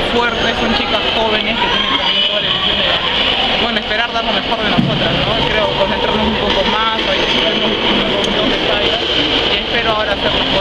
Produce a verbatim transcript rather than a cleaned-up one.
fuertes, son chicas jóvenes que tienen también toda la ilusión de, bueno, esperar dar lo mejor de nosotras, ¿no? Creo concentrarnos un poco más, ahí tuvimos un montón de fallas y espero ahora hacerlo.